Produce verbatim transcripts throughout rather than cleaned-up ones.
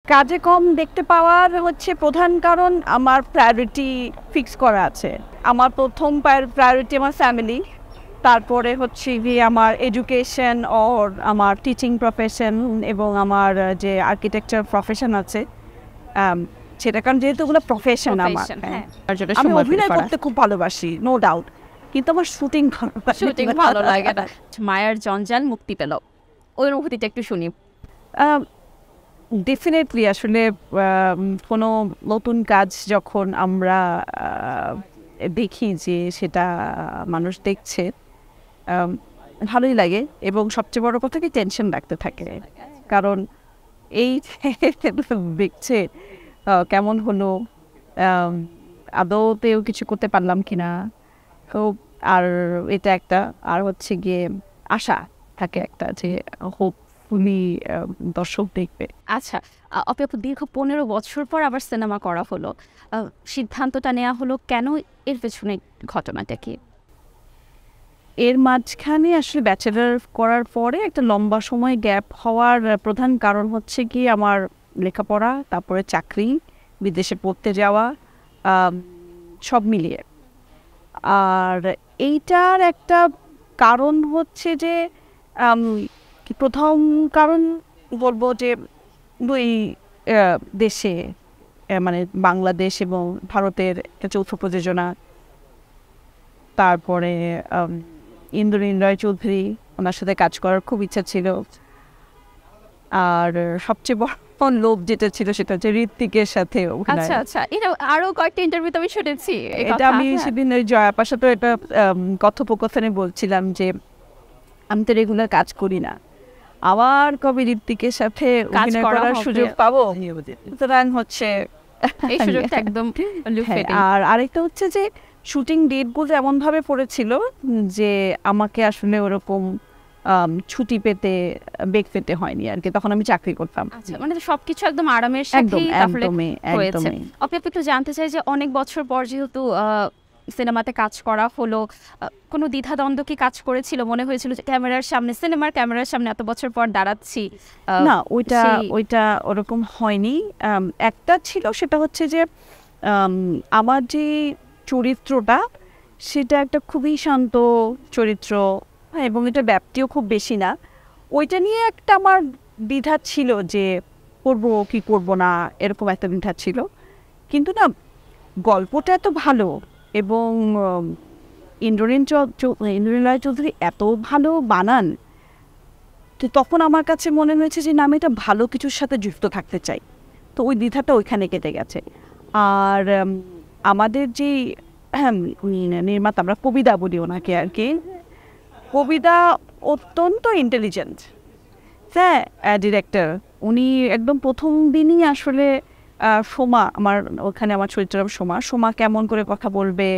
কাজে কম দেখতে পাওয়ার হচ্ছে প্রধান কারণ আমার প্রায়োরিটি ফিক্স করা আছে। আমার প্রথম প্রায়োরিটি আমার ফ্যামিলি, তারপরে হচ্ছে গিয়ে আমার এডুকেশন ওর আমার টিচিং প্রফেশন এবং আমার যে আর্কিটেকচার প্রফেশন আছে সেটা, কারণ যেহেতু ওগুলো প্রফেশন আমার। আমি অভিনয় করতে খুব ভালোবাসি, নো ডাউট, কিন্তু আমার শুটিং শুটিং ভালো লাগে না। মায়ার জঞ্জাল মুক্তি পেল, ওই অনুভূতিটা একটু শুনি। ডেফিনেটলি আসলে কোনো নতুন কাজ যখন আমরা দেখি যে সেটা মানুষ দেখছে, ভালোই লাগে এবং সবচেয়ে বড় কথা কি টেনশন রাখতে থাকে, কারণ এই দেখছে কেমন হলো, আদৌতেও কিছু করতে পারলাম কিনা, তো আর এটা একটা, আর হচ্ছে গিয়ে আশা থাকে একটা যে হোপফুলি দর্শক দেখবে। আচ্ছা অপে আপু, দীর্ঘ পনেরো বছর পর আবার সিনেমা করা হলো, সিদ্ধান্তটা নেওয়া হলো কেন, এর পেছনে ঘটনাটা কি? এর মাঝখানে আসলে ব্যাচেলার করার পরে একটা লম্বা সময় গ্যাপ হওয়ার প্রধান কারণ হচ্ছে কি আমার লেখাপড়া, তারপরে চাকরি, বিদেশে পড়তে যাওয়া, সব মিলিয়ে। আর এইটার একটা কারণ হচ্ছে যে প্রথম কারণ বলবো যে দুই দেশে মানে বাংলাদেশ এবং ভারতের একটা যৌথ প্রযোজনা, তারপরে ইন্দ্রনীল চৌধুরী, ওনার সাথে কাজ করার খুব ইচ্ছা ছিল। আর সবচেয়ে বড় লোভ যেটা ছিল সেটা হচ্ছে ঋত্বিকের সাথে। আচ্ছা আচ্ছা, এটা আরো কয়েকটা ইন্টারভিউতে আমি শুনেছি, এটা আমি সেদিন জয়াপার সাথে একটা কথোপকথনে বলছিলাম যে আমি তো রেগুলার কাজ করি না, আবার কবে ঋত্বিকের সাথে অভিনয় করার সুযোগ পাবো, সুতরাং হচ্ছে এই সুযোগটা একদম। আর আরেকটা হচ্ছে যে শুটিং ডেটগুলো এমনভাবে পড়েছিল যে আমাকে আসলে ওরকম ছুটি পেতে বেগ পেতে হয়নি আর কি, তখন আমি চাকরি করতাম। আচ্ছা, মানে সবকিছু একদম আরামের সাথেই তাহলে হয়েছে। আপনি একটু জানতে চাই যে অনেক বছর পর যেহেতু সিনেমাতে কাজ করা হলো, কোনো দ্বিধাদ্বন্দ্ব কি কাজ করেছিল? মনে হয়েছিল যে ক্যামেরার সামনে, সিনেমার ক্যামেরার সামনে এত বছর পর দাঁড়াচ্ছি? না, ওইটা ওইটা ওরকম হয়নি। একটা ছিল, সেটা হচ্ছে যে আমার যে চরিত্রটা সেটা একটা খুবই শান্ত চরিত্র, হ্যাঁ, এবং এটা ব্যাপ্তিও খুব বেশি না। ওইটা নিয়ে একটা আমার দ্বিধা ছিল যে করব কি করব না, এরকম একটা দ্বিধা ছিল। কিন্তু না, গল্পটা এত ভালো এবং ইন্দ্রনীল ইন্দ্রনীল চৌধুরী এত ভালো বানান, তো তখন আমার কাছে মনে হয়েছে যে না, আমি এটা ভালো কিছুর সাথে যুক্ত থাকতে চাই। তো ওই দ্বিধাটা ওইখানে কেটে গেছে। আর আমাদের যে নির্মাতা, আমরা কবিতা বলি ওনাকে আর কি, কবিতা অত্যন্ত ইন্টেলিজেন্ট, হ্যাঁ, ডিরেক্টর। উনি একদম প্রথম দিনই আসলে সোমা, আমার ওখানে আমার চরিত্র সোমা, সোমা কেমন করে কথা বলবে,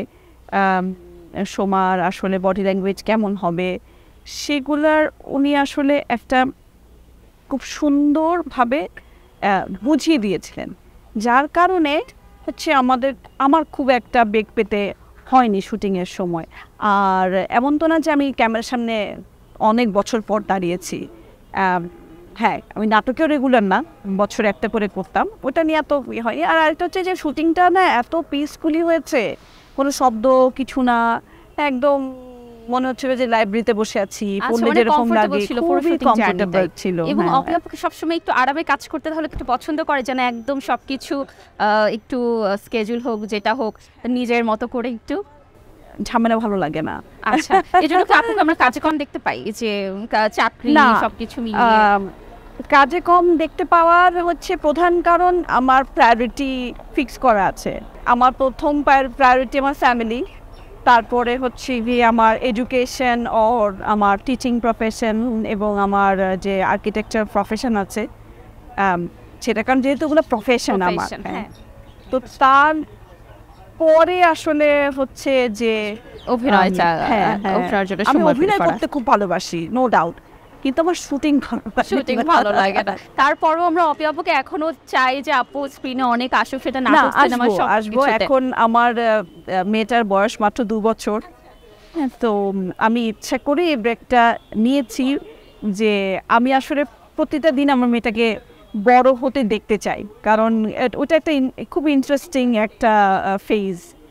সোমার আসলে বডি ল্যাঙ্গুয়েজ কেমন হবে, সেগুলার উনি আসলে একটা খুব সুন্দরভাবে বুঝিয়ে দিয়েছিলেন, যার কারণে হচ্ছে আমাদের আমার খুব একটা বেগ পেতে হয়নি শুটিংয়ের সময়। আর এমন তো না যে আমি ক্যামেরার সামনে অনেক বছর পর দাঁড়িয়েছি, হ্যাঁ, আমি নাটকেও রেগুলার না, বছরে একটা করে করতাম, ওটা নিয়ে এত হয়নি। আর আরেকটা হচ্ছে যে শুটিংটা না এত পিসফুলি হয়েছে, কোনো শব্দ কিছু না, একদম মনে হচ্ছে যে লাইব্রেরিতে বসে আছি, পড়লে যেরকম লাগে, খুবই কমফোর্টেবল ছিল। এবং আপনি আপনাকে সবসময় একটু আরামে কাজ করতে তাহলে একটু পছন্দ করে, যেন একদম সবকিছু একটু স্কেজুল হোক, যেটা হোক নিজের মতো করে, একটু ঝামেলা ভালো লাগে না। আচ্ছা, এই জন্য কি আপনাকে আমরা কাজে কম দেখতে পাই, যে চাকরি সবকিছু মিলিয়ে? কাজে কম দেখতে পাওয়ার হচ্ছে প্রধান কারণ আমার প্রায়োরিটি ফিক্স করা আছে। আমার প্রথম প্রায়োরিটি আমার ফ্যামিলি, তারপরে হচ্ছে গিয়ে আমার এডুকেশন ওর আমার টিচিং প্রফেশন এবং আমার যে আর্কিটেকচার প্রফেশন আছে সেটা, কারণ যেহেতু ওগুলো প্রফেশন আমার, তো তার পরে আসলে হচ্ছে যে অভিনয়টা, আমি অভিনয় করতে খুব ভালোবাসি, নো ডাউট, কিন্তু আমার শুটিং শুটিং ভালো লাগে না। তারপরও আমরা অপি আপুকে এখনো চাই যে আপু স্ক্রিনে অনেক আসুক, সেটা নাটক সিনেমা সব আসবো। এখন আমার মেয়েটার বয়স মাত্র দু বছর, তো আমি ইচ্ছা করে এই ব্রেকটা নিয়েছি যে আমি আসলে প্রতিটা দিন আমার মেয়েটাকে বড় হতে দেখতে চাই, কারণ ওটা একটা খুব ইন্টারেস্টিং একটা ফেজ।